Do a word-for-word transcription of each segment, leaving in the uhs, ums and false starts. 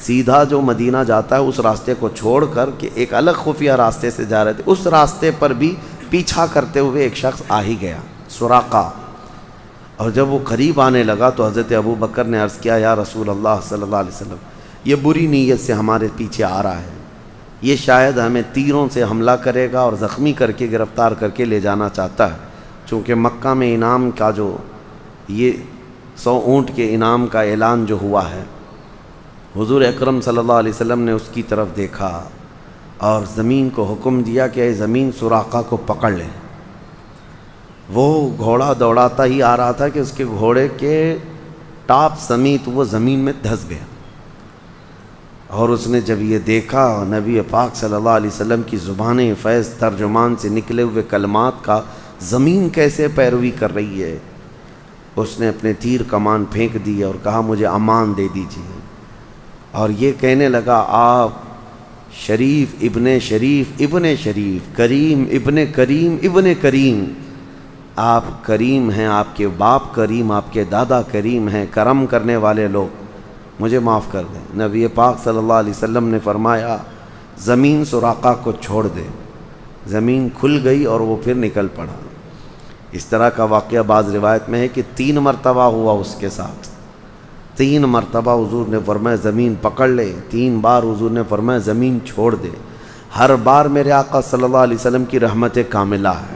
سیدھا جو مدینہ جاتا ہے اس راستے کو چھوڑ کر کہ ایک الگ خفیہ راستے سے جا رہے تھے، اس راستے پر بھی پیچھا کرتے ہوئے ایک شخص آ ہی گیا، سراقہ۔ اور جب وہ قریب آنے لگا تو حضرت ابو بکر نے عرض کیا، یا رسول اللہ صلی اللہ علیہ وسلم، یہ بری نیت سے ہمارے پیچھے آ رہا ہے، یہ شاید ہمیں تیروں سے حملہ کرے گا اور زخمی کر کے گرفتار کر کے لے جانا چاہتا ہے، چونکہ مکہ میں انعام کا جو یہ سو اونٹ کے انعام کا اعلان جو ہوا ہے، حضور اکرم صلی اللہ علیہ وسلم نے اس کی طرف دیکھا اور زمین کو حکم دیا کہ اے زمین سراقہ کو پکڑ لے۔ وہ گھوڑا دوڑاتا ہی آ رہا تھا کہ اس کے گھوڑے کے ٹاپ سمیت وہ زمین میں دھس گیا، اور اس نے جب یہ دیکھا نبی پاک صلی اللہ علیہ وسلم کی زبان فیض ترجمان سے نکلے ہوئے کلمات کا زمین کیسے پیروی کر رہی ہے، اس نے اپنے تیر کمان پھینک دی اور کہا مجھے امان دے دیجیے، اور یہ کہنے لگا آپ شریف ابن شریف ابن شریف کریم ابن کریم ابن کریم، آپ کریم ہیں، آپ کے باپ کریم، آپ کے دادا کریم ہیں، کرم کرنے والے لوگ، مجھے معاف کر دیں۔ نبی پاک صلی اللہ علیہ وسلم نے فرمایا زمین سراقہ کو چھوڑ دے، زمین کھل گئی اور وہ پھر نکل پڑا۔ اس طرح کا واقعہ بعض روایت میں ہے کہ تین مرتبہ ہوا اس کے ساتھ، تین مرتبہ حضور نے فرمایا زمین پکڑ لے، تین بار حضور نے فرمایا زمین چھوڑ دے۔ ہر بار میرے آقا صلی اللہ علیہ وسلم کی رحمت کاملہ ہے۔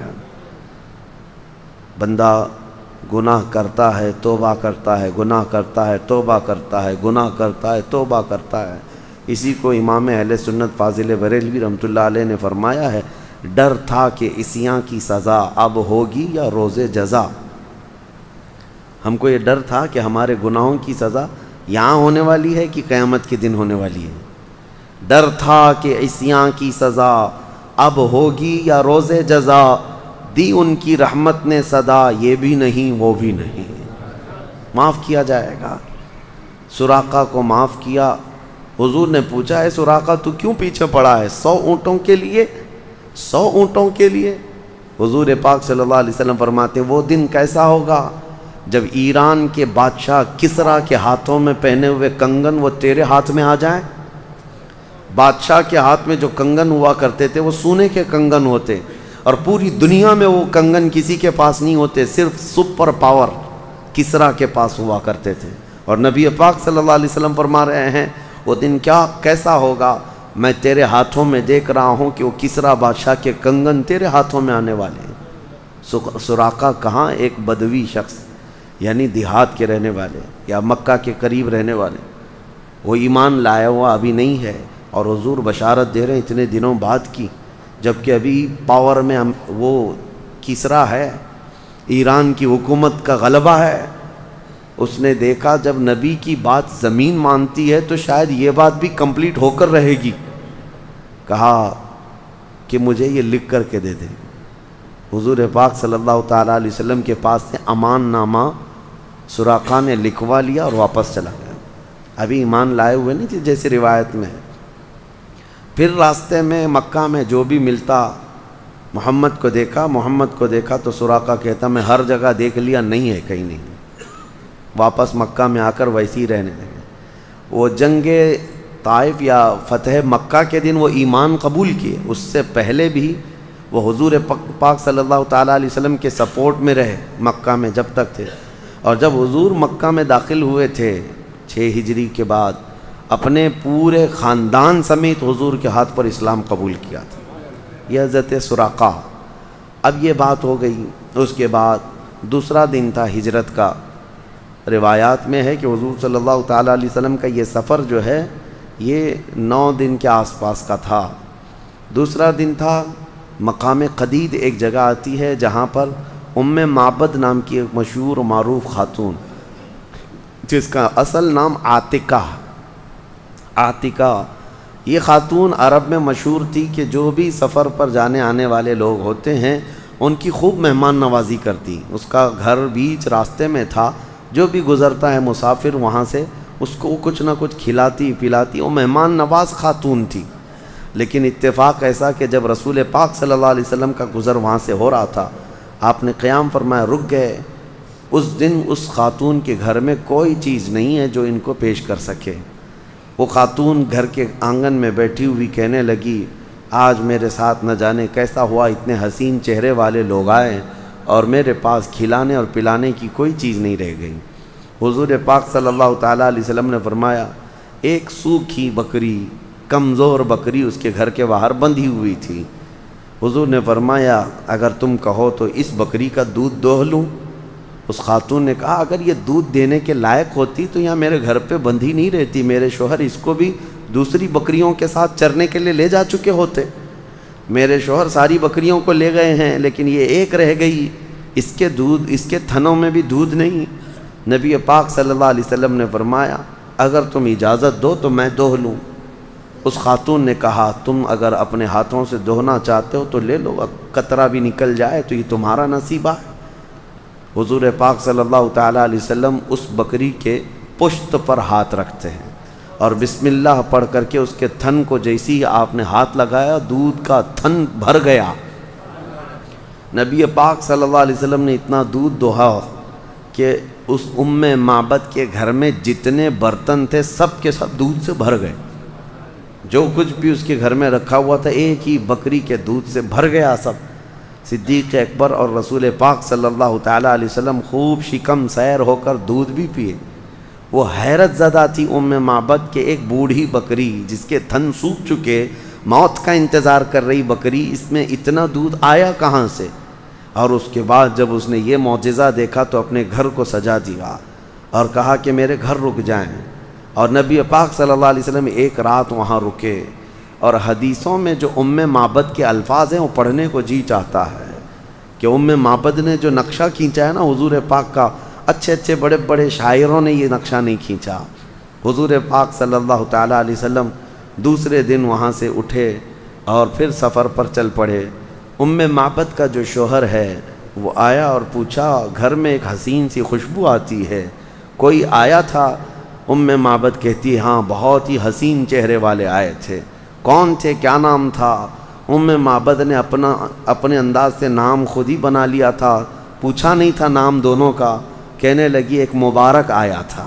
بندہ گناہ کرتا ہے توبہ کرتا ہے، گناہ کرتا ہے توبہ کرتا ہے، گناہ کرتا ہے توبہ کرتا ہے۔ اسی کو امام اہل سنت فاضل بریلوی رحمۃ اللہ علیہ نے فرمایا ہے، ڈر تھا کہ عصیاں کی سزا اب ہوگی یا روز جزا۔ ہم کو یہ ڈر تھا کہ ہمارے گناہوں کی سزا یہاں ہونے والی ہے کہ قیامت کے دن ہونے والی ہے۔ ڈر تھا کہ عصیاں کی سزا اب ہوگی یا روز جزا، دی ان کی رحمت نے صدا، یہ بھی نہیں وہ بھی نہیں، معاف کیا جائے گا۔ سراقہ کو معاف کیا۔ حضور نے پوچھا ہے سراقہ تو کیوں پیچھے پڑا ہے؟ سو اونٹوں کے لیے، سو اونٹوں کے لیے؟ حضور پاک صلی اللہ علیہ وسلم فرماتے وہ دن کیسا ہوگا جب ایران کے بادشاہ کسرا کے ہاتھوں میں پہنے ہوئے کنگن وہ تیرے ہاتھ میں آ جائیں۔ بادشاہ کے ہاتھ میں جو کنگن ہوا کرتے تھے وہ سونے کے کنگن ہوتے، اور پوری دنیا میں وہ کنگن کسی کے پاس نہیں ہوتے، صرف سپر پاور کسرا کے پاس ہوا کرتے تھے۔ اور نبی پاک صلی اللہ علیہ وسلم فرما رہے ہیں وہ دن کیا کیسا ہوگا، میں تیرے ہاتھوں میں دیکھ رہا ہوں کہ وہ کسرا بادشاہ کے کنگن تیرے ہاتھوں میں آنے والے ہیں۔ سراقہ کہاں ایک بدوی شخص، یعنی دیہات کے رہنے والے یا مکہ کے قریب رہنے والے، وہ ایمان لایا ہوا ابھی نہیں ہے، اور حضور بشارت دے رہے ہیں اتنے دنوں بعد کی، جبکہ ابھی پاور میں ہم وہ کسرا ہے، ایران کی حکومت کا غلبہ ہے۔ اس نے دیکھا جب نبی کی بات زمین مانتی ہے تو شاید یہ بات بھی کمپلیٹ ہو کر رہے گی، کہا کہ مجھے یہ لکھ کر کے دے دے۔ حضور پاک صلی اللہ تعالیٰ علیہ وسلم کے پاس سے امان نامہ سراقہ نے لکھوا لیا اور واپس چلا گیا، ابھی ایمان لائے ہوئے نہیں تھے جیسے روایت میں ہے۔ پھر راستے میں مکہ میں جو بھی ملتا محمد کو دیکھا، محمد کو دیکھا تو سراقہ کہتا میں ہر جگہ دیکھ لیا، نہیں ہے کہیں نہیں، واپس مکہ میں آ کر ویسے ہی رہنے لگے۔ وہ جنگ طائف یا فتح مکہ کے دن وہ ایمان قبول کیے، اس سے پہلے بھی وہ حضور پاک صلی اللہ تعالیٰ علیہ وسلم کے سپورٹ میں رہے مکہ میں جب تک تھے، اور جب حضور مکہ میں داخل ہوئے تھے چھ ہجری کے بعد، اپنے پورے خاندان سمیت حضور کے ہاتھ پر اسلام قبول کیا تھا، یہ حضرت سراقہ۔ اب یہ بات ہو گئی، اس کے بعد دوسرا دن تھا ہجرت کا۔ روایات میں ہے کہ حضور صلی اللہ تعالیٰ علیہ وسلم کا یہ سفر جو ہے یہ نو دن کے آس پاس کا تھا۔ دوسرا دن تھا مقام قدید، ایک جگہ آتی ہے جہاں پر ام معبد نام کی ایک مشہور و معروف خاتون، جس کا اصل نام عاتقہ عاتقہ یہ خاتون عرب میں مشہور تھی کہ جو بھی سفر پر جانے آنے والے لوگ ہوتے ہیں ان کی خوب مہمان نوازی کرتی۔ اس کا گھر بیچ راستے میں تھا، جو بھی گزرتا ہے مسافر وہاں سے اس کو کچھ نہ کچھ کھلاتی پلاتی، وہ مہمان نواز خاتون تھی۔ لیکن اتفاق ایسا کہ جب رسول پاک صلی اللہ علیہ وسلم کا گزر وہاں سے ہو رہا تھا، آپ نے قیام فرمایا، رک گئے۔ اس دن اس خاتون کے گھر میں کوئی چیز نہیں ہے جو ان کو پیش کر سکے، وہ خاتون گھر کے آنگن میں بیٹھی ہوئی کہنے لگی آج میرے ساتھ نہ جانے کیسا ہوا، اتنے حسین چہرے والے لوگ آئے اور میرے پاس کھلانے اور پلانے کی کوئی چیز نہیں رہ گئی۔ حضور پاک صلی اللہ تعالیٰ علیہ وسلم نے فرمایا ایک سوکھی بکری، کمزور بکری اس کے گھر کے باہر بندھی ہوئی تھی۔ حضور نے فرمایا اگر تم کہو تو اس بکری کا دودھ دوہ لوں۔ اس خاتون نے کہا اگر یہ دودھ دینے کے لائق ہوتی تو یہاں میرے گھر پہ بندھی نہیں رہتی، میرے شوہر اس کو بھی دوسری بکریوں کے ساتھ چرنے کے لیے لے جا چکے ہوتے۔ میرے شوہر ساری بکریوں کو لے گئے ہیں لیکن یہ ایک رہ گئی، اس کے دودھ اس کے تھنوں میں بھی دودھ نہیں۔ نبی پاک صلی اللہ علیہ وسلم نے فرمایا اگر تم اجازت دو تو میں دوہ لوں۔ اس خاتون نے کہا تم اگر اپنے ہاتھوں سے دوہنا چاہتے ہو تو لے لو، قطرہ بھی نکل جائے تو یہ تمہارا نصیبہ ہے۔ حضور پاک صلی اللہ تعالیٰ علیہ وسلم اس بکری کے پشت پر ہاتھ رکھتے ہیں اور بسم اللہ پڑھ کر کے اس کے تھن کو جیسی ہی آپ نے ہاتھ لگایا دودھ کا تھن بھر گیا۔ نبی پاک صلی اللہ علیہ وسلم نے اتنا دودھ دوہا کہ اس ام معبد کے گھر میں جتنے برتن تھے سب کے سب دودھ سے بھر گئے، جو کچھ بھی اس کے گھر میں رکھا ہوا تھا ایک ہی بکری کے دودھ سے بھر گیا سب۔ صدیق اکبر اور رسول پاک صلی اللہ تعالیٰ علیہ وسلم خوب شکم سیر ہو کر دودھ بھی پیے۔ وہ حیرت زدہ تھی ام معبد کے ایک بوڑھی بکری جس کے تھن سوکھ چکے، موت کا انتظار کر رہی بکری، اس میں اتنا دودھ آیا کہاں سے؟ اور اس کے بعد جب اس نے یہ معجزہ دیکھا تو اپنے گھر کو سجا دیا اور کہا کہ میرے گھر رک جائیں، اور نبی پاک صلی اللہ علیہ وسلم ایک رات وہاں رکے۔ اور حدیثوں میں جو ام معبد کے الفاظ ہیں وہ پڑھنے کو جی چاہتا ہے کہ ام معبد نے جو نقشہ کھینچا ہے نا حضور پاک کا، اچھے اچھے بڑے بڑے شاعروں نے یہ نقشہ نہیں کھینچا۔ حضور پاک صلی اللہ تعالیٰ علیہ وسلم دوسرے دن وہاں سے اٹھے اور پھر سفر پر چل پڑے۔ ام معبد کا جو شوہر ہے وہ آیا اور پوچھا گھر میں ایک حسین سی خوشبو آتی ہے، کوئی آیا تھا؟ ام معبد کہتی ہاں بہت ہی حسین چہرے والے آئے تھے۔ کون تھے، کیا نام تھا؟ ام معبد نے اپنا اپنے انداز سے نام خود ہی بنا لیا تھا، پوچھا نہیں تھا نام دونوں کا۔ کہنے لگی ایک مبارک آیا تھا،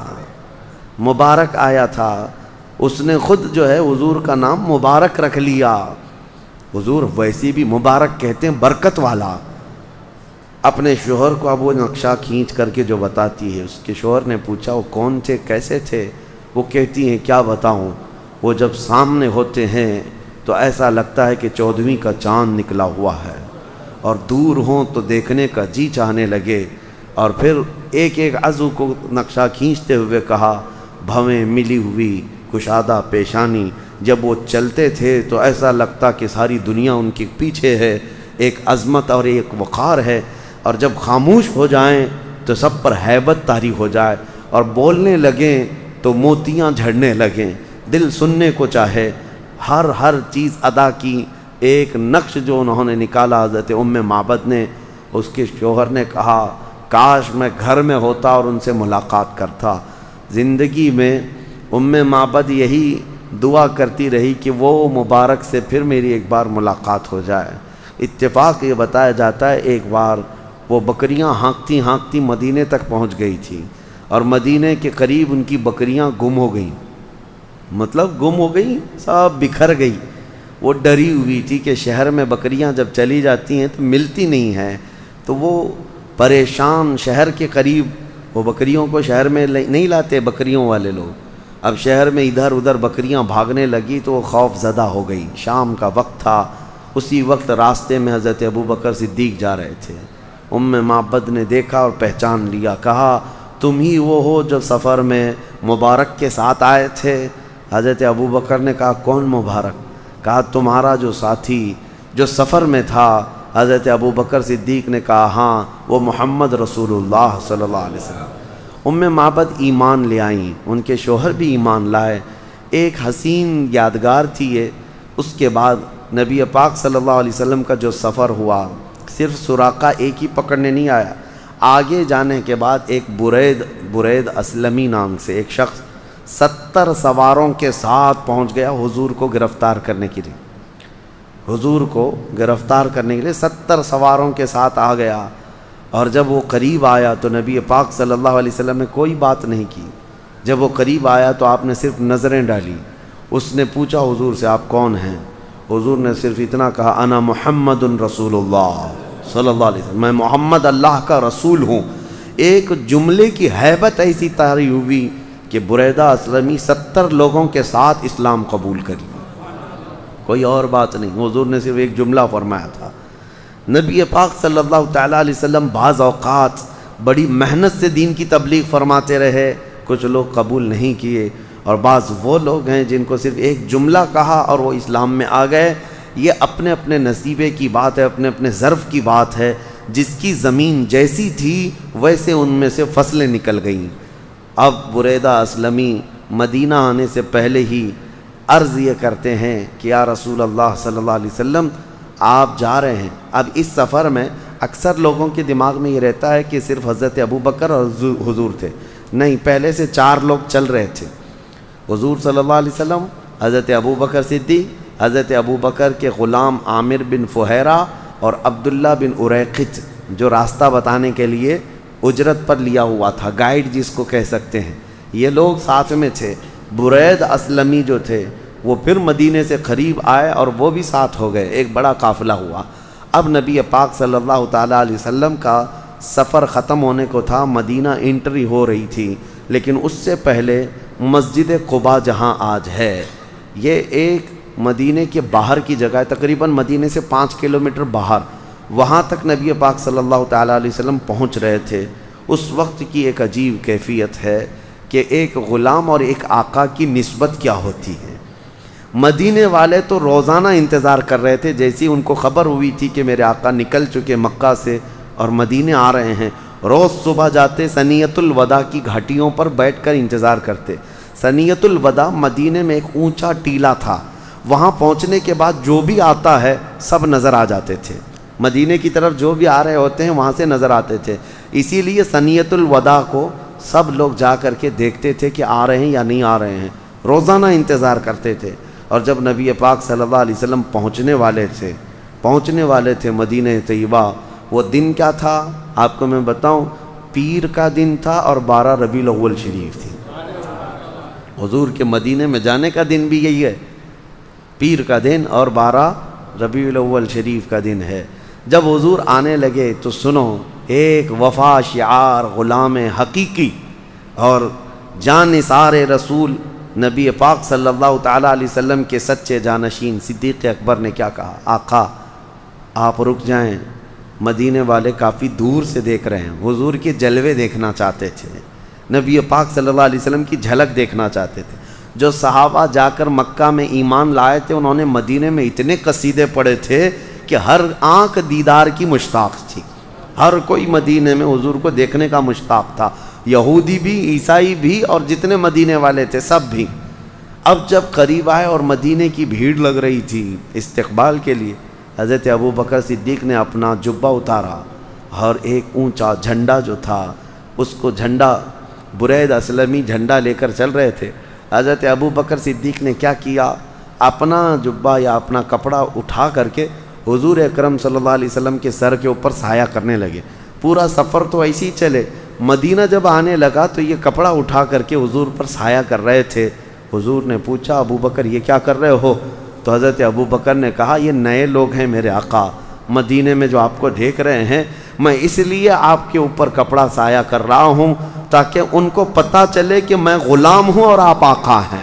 مبارک آیا تھا، اس نے خود جو ہے حضور کا نام مبارک رکھ لیا۔ حضور ویسی بھی مبارک کہتے ہیں برکت والا۔ اپنے شوہر کو اب وہ نقشہ کھینچ کر کے جو بتاتی ہے، اس کے شوہر نے پوچھا وہ کون تھے، کیسے تھے؟ وہ کہتی ہیں کیا بتاؤں، وہ جب سامنے ہوتے ہیں تو ایسا لگتا ہے کہ چودھویں کا چاند نکلا ہوا ہے، اور دور ہوں تو دیکھنے کا جی چاہنے لگے۔ اور پھر ایک ایک عضو کو نقشہ کھینچتے ہوئے کہا بھویں ملی ہوئی کشادہ پیشانی، جب وہ چلتے تھے تو ایسا لگتا کہ ساری دنیا ان کے پیچھے ہے، ایک عظمت اور ایک وقار ہے، اور جب خاموش ہو جائیں تو سب پر ہیبت طاری ہو جائے، اور بولنے لگیں تو موتیاں جھڑنے لگیں، دل سننے کو چاہے۔ ہر ہر چیز ادا کی، ایک نقش جو انہوں نے نکالا حضرت ام معبد نے۔ اس کے شوہر نے کہا کاش میں گھر میں ہوتا اور ان سے ملاقات کرتا۔ زندگی میں ام معبد یہی دعا کرتی رہی کہ وہ مبارک سے پھر میری ایک بار ملاقات ہو جائے۔ اتفاق یہ بتایا جاتا ہے ایک بار وہ بکریاں ہانکتی ہانکتی مدینے تک پہنچ گئی تھی، اور مدینے کے قریب ان کی بکریاں گم ہو گئیں، مطلب گم ہو گئی، سب بکھر گئی۔ وہ ڈری ہوئی تھی کہ شہر میں بکریاں جب چلی جاتی ہیں تو ملتی نہیں ہیں، تو وہ پریشان شہر کے قریب، وہ بکریوں کو شہر میں نہیں لاتے بکریوں والے لوگ، اب شہر میں ادھر ادھر بکریاں بھاگنے لگی تو وہ خوف زدہ ہو گئی۔ شام کا وقت تھا، اسی وقت راستے میں حضرت ابوبکر صدیق جا رہے تھے۔ ام معبد نے دیکھا اور پہچان لیا، کہا تم ہی وہ ہو جو سفر میں مبارک کے ساتھ آئے تھے؟ حضرت ابوبکر نے کہا کون مبارک؟ کہا تمہارا جو ساتھی جو سفر میں تھا۔ حضرت ابوبکر صدیق نے کہا ہاں وہ محمد رسول اللہ صلی اللہ علیہ وسلم۔ ام معبد ایمان لے آئیں، ان کے شوہر بھی ایمان لائے۔ ایک حسین یادگار تھی یہ۔ اس کے بعد نبی پاک صلی اللہ علیہ وسلم کا جو سفر ہوا، صرف سراقہ ایک ہی پکڑنے نہیں آیا، آگے جانے کے بعد ایک برید برید اسلمی نام سے ایک شخص ستر سواروں کے ساتھ پہنچ گیا حضور کو گرفتار کرنے کے لیے۔ حضور کو گرفتار کرنے کے لیے ستر سواروں کے ساتھ آ گیا، اور جب وہ قریب آیا تو نبی پاک صلی اللہ علیہ وسلم نے کوئی بات نہیں کی۔ جب وہ قریب آیا تو آپ نے صرف نظریں ڈالی. اس نے پوچھا حضور سے آپ کون ہیں؟ حضور نے صرف اتنا کہا انا محمد رسول اللہ صلی اللہ علیہ وسلم، میں محمد اللہ کا رسول ہوں. ایک جملے کی ہیبت ایسی طاری ہوئی کہ بریدہ اسلمی ستر لوگوں کے ساتھ اسلام قبول کر لیا. کوئی اور بات نہیں، حضور نے صرف ایک جملہ فرمایا تھا. نبی پاک صلی اللہ تعالیٰ علیہ وسلم بعض اوقات بڑی محنت سے دین کی تبلیغ فرماتے رہے، کچھ لوگ قبول نہیں کیے، اور بعض وہ لوگ ہیں جن کو صرف ایک جملہ کہا اور وہ اسلام میں آ گئے. یہ اپنے اپنے نصیبے کی بات ہے، اپنے اپنے ظرف کی بات ہے. جس کی زمین جیسی تھی ویسے ان میں سے فصلیں نکل گئیں. اب بریدہ اسلمی مدینہ آنے سے پہلے ہی عرض یہ کرتے ہیں کہ یا رسول اللہ صلی اللہ علیہ وسلم آپ جا رہے ہیں. اب اس سفر میں اکثر لوگوں کے دماغ میں یہ رہتا ہے کہ صرف حضرت ابو بکر اور حضور تھے. نہیں، پہلے سے چار لوگ چل رہے تھے. حضور صلی اللہ علیہ وسلم، حضرت ابو بکر صدیق، حضرت ابو بکر کے غلام عامر بن فہیرہ اور عبداللہ بن اریقط جو راستہ بتانے کے لیے اجرت پر لیا ہوا تھا، گائیڈ جس کو کہہ سکتے ہیں، یہ لوگ ساتھ میں تھے. برید اسلمی جو تھے وہ پھر مدینے سے قریب آئے اور وہ بھی ساتھ ہو گئے. ایک بڑا قافلہ ہوا. اب نبی پاک صلی اللہ تعالیٰ علیہ وسلم کا سفر ختم ہونے کو تھا، مدینہ انٹری ہو رہی تھی. لیکن اس سے پہلے مسجد قباء جہاں آج ہے، یہ ایک مدینے کے باہر کی جگہ ہے، تقریباً مدینے سے پانچ کلومیٹر باہر. وہاں تک نبی پاک صلی اللہ تعالیٰ علیہ وسلم پہنچ رہے تھے. اس وقت کی ایک عجیب کیفیت ہے کہ ایک غلام اور ایک آقا کی نسبت کیا ہوتی ہے. مدینے والے تو روزانہ انتظار کر رہے تھے، جیسی ان کو خبر ہوئی تھی کہ میرے آقا نکل چکے مکہ سے اور مدینے آ رہے ہیں، روز صبح جاتے سنیت الوداع کی گھاٹیوں پر بیٹھ کر انتظار کرتے. سنیت الوداع مدینے میں ایک اونچا ٹیلہ تھا، وہاں پہنچنے کے بعد جو بھی آتا ہے سب نظر آ جاتے تھے. مدینے کی طرف جو بھی آ رہے ہوتے ہیں وہاں سے نظر آتے تھے. اسی لیے سنیت الوداع کو سب لوگ جا کر کے دیکھتے تھے کہ آ رہے ہیں یا نہیں آ رہے ہیں، روزانہ انتظار کرتے تھے. اور جب نبی پاک صلی اللہ علیہ وسلم پہنچنے والے تھے پہنچنے والے تھے مدینہ طیبہ، وہ دن کیا تھا آپ کو میں بتاؤں؟ پیر کا دن تھا اور بارہ ربیع الاول شریف تھی. حضور کے مدینے میں جانے کا دن بھی یہی ہے، پیر کا دن اور بارہ ربیع الاول شریف کا دن ہے. جب حضور آنے لگے تو سنو، ایک وفا شعار غلام حقیقی اور جانثار رسول نبی پاک صلی اللہ تعالیٰ علیہ وسلم کے سچے جانشین صدیق اکبر نے کیا کہا؟ آقا آپ رک جائیں، مدینے والے کافی دور سے دیکھ رہے ہیں. حضور کے جلوے دیکھنا چاہتے تھے، نبی پاک صلی اللہ علیہ وسلم کی جھلک دیکھنا چاہتے تھے. جو صحابہ جا کر مکہ میں ایمان لائے تھے انہوں نے مدینے میں اتنے قصیدے پڑھے تھے کہ ہر آنکھ دیدار کی مشتاق تھی. ہر کوئی مدینے میں حضور کو دیکھنے کا مشتاق تھا، یہودی بھی، عیسائی بھی، اور جتنے مدینے والے تھے سب بھی. اب جب قریب آئے اور مدینے کی بھیڑ لگ رہی تھی استقبال کے لیے، حضرت ابو بکر صدیق نے اپنا جبہ اتارا اور ایک اونچا جھنڈا جو تھا اس کو، جھنڈا برید اسلمی جھنڈا لے کر چل رہے تھے. حضرت ابو بکر صدیق نے کیا کیا؟ اپنا جبہ یا اپنا کپڑا اٹھا کر کے حضور اکرم صلی اللہ علیہ وسلم کے سر کے اوپر سایہ کرنے لگے. پورا سفر تو ایسے ہی چلے، مدینہ جب آنے لگا تو یہ کپڑا اٹھا کر کے حضور پر سایہ کر رہے تھے. حضور نے پوچھا ابو بکر یہ کیا کر رہے ہو؟ تو حضرت ابو بکر نے کہا یہ نئے لوگ ہیں میرے آقا، مدینے میں جو آپ کو دیکھ رہے ہیں، میں اس لیے آپ کے اوپر کپڑا سایہ کر رہا ہوں تاکہ ان کو پتہ چلے کہ میں غلام ہوں اور آپ آقا ہیں.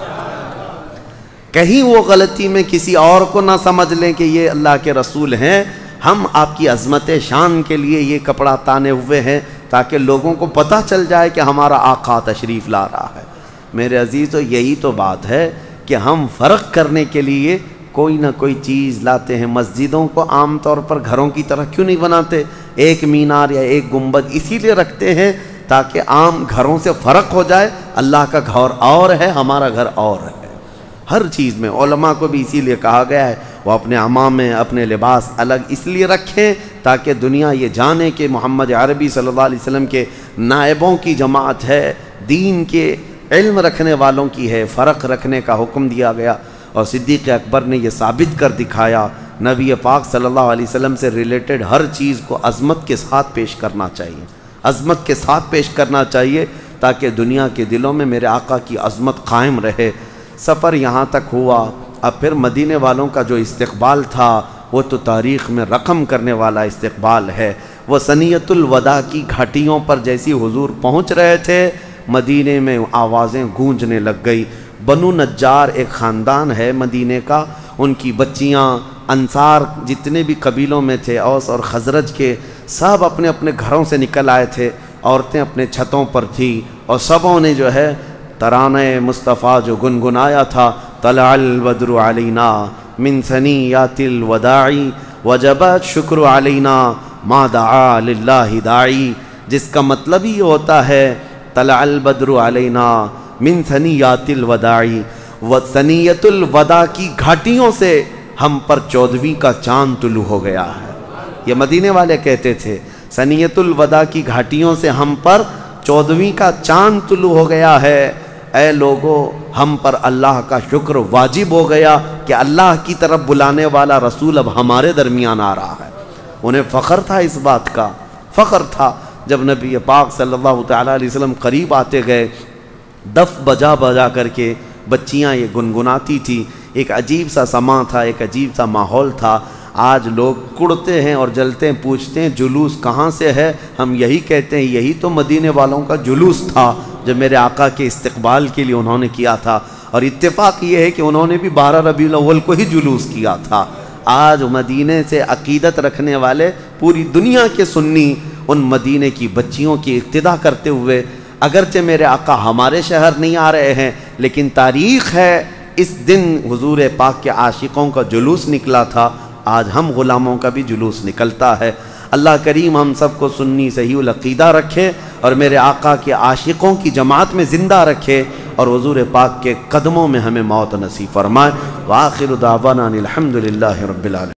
کہیں وہ غلطی میں کسی اور کو نہ سمجھ لیں کہ یہ اللہ کے رسول ہیں. ہم آپ کی عظمت شان کے لیے یہ کپڑا تانے ہوئے ہیں تاکہ لوگوں کو پتہ چل جائے کہ ہمارا آقا تشریف لا رہا ہے. میرے عزیزو، یہی تو بات ہے کہ ہم فرق کرنے کے لیے کوئی نہ کوئی چیز لاتے ہیں. مسجدوں کو عام طور پر گھروں کی طرح کیوں نہیں بناتے؟ ایک مینار یا ایک گنبد اسی لیے رکھتے ہیں تاکہ عام گھروں سے فرق ہو جائے. اللہ کا گھر اور ہے، ہمارا گھر اور ہے. ہر چیز میں علماء کو بھی اسی لیے کہا گیا ہے وہ اپنے عمامے، اپنے لباس الگ اس لیے رکھیں تاکہ دنیا یہ جانے کہ محمد عربی صلی اللہ علیہ وسلم کے نائبوں کی جماعت ہے، دین کے علم رکھنے والوں کی ہے. فرق رکھنے کا حکم دیا گیا اور صدیق اکبر نے یہ ثابت کر دکھایا. نبی پاک صلی اللہ علیہ وسلم سے ریلیٹڈ ہر چیز کو عظمت کے ساتھ پیش کرنا چاہیے، عظمت کے ساتھ پیش کرنا چاہیے. تاکہ دنیا کے دلوں میں میرے آقا کی عظمت قائم رہے۔ سفر یہاں تک ہوا، اب پھر مدینے والوں کا جو استقبال تھا وہ تو تاریخ میں رقم کرنے والا استقبال ہے۔ وہ ثنیۃ الوداع کی گھاٹیوں پر جیسی حضور پہنچ رہے تھے، مدینے میں آوازیں گونجنے لگ گئی۔ بنو نجار ایک خاندان ہے مدینے کا، ان کی بچیاں، انصار جتنے بھی قبیلوں میں تھے، اوس اور خزرج کے، سب اپنے اپنے گھروں سے نکل آئے تھے، عورتیں اپنے چھتوں پر تھیں، اور سبوں نے جو ہے ترانہ مصطفیٰ جو گنگنایا تھا، طلع البدر علینا من ثنیات الوداع وجبت شکر علینا ما دعا للہ داعی، جس کا مطلب ہی ہوتا ہے طلع البدر علینا من ثنیات الوداع، و ثنیۃ الوداع کی گھاٹیوں سے ہم پر چودھویں کا چاند طلوع ہو گیا ہے۔ یہ مدینے والے کہتے تھے، ثنیۃ الوداع کی گھاٹیوں سے ہم پر چودھویں کا چاند طلوع ہو گیا ہے۔ اے لوگو، ہم پر اللہ کا شکر واجب ہو گیا کہ اللہ کی طرف بلانے والا رسول اب ہمارے درمیان آ رہا ہے۔ انہیں فخر تھا اس بات کا، فخر تھا جب نبی پاک صلی اللہ تعالیٰ علیہ وسلم قریب آتے گئے، دف بجا بجا کر کے بچیاں یہ گنگناتی تھی، ایک عجیب سا سماں تھا، ایک عجیب سا ماحول تھا۔ آج لوگ کڑتے ہیں اور جلتے ہیں، پوچھتے ہیں جلوس کہاں سے ہے، ہم یہی کہتے ہیں یہی تو مدینے والوں کا جلوس تھا جو میرے آقا کے استقبال کے لیے انہوں نے کیا تھا۔ اور اتفاق یہ ہے کہ انہوں نے بھی بارہ ربیع الاول کو ہی جلوس کیا تھا۔ آج مدینے سے عقیدت رکھنے والے پوری دنیا کے سنی ان مدینے کی بچیوں کی اقتدا کرتے ہوئے، اگرچہ میرے آقا ہمارے شہر نہیں آ رہے ہیں، لیکن تاریخ ہے اس دن حضور پاک کے عاشقوں کا جلوس نکلا تھا، آج ہم غلاموں کا بھی جلوس نکلتا ہے۔ اللہ کریم ہم سب کو سنی صحیح العقیدہ رکھے اور میرے آقا کے عاشقوں کی جماعت میں زندہ رکھے، اور حضور پاک کے قدموں میں ہمیں موت نصیب فرمائے۔ وآخر دعوانا الحمد للہ رب العالمین۔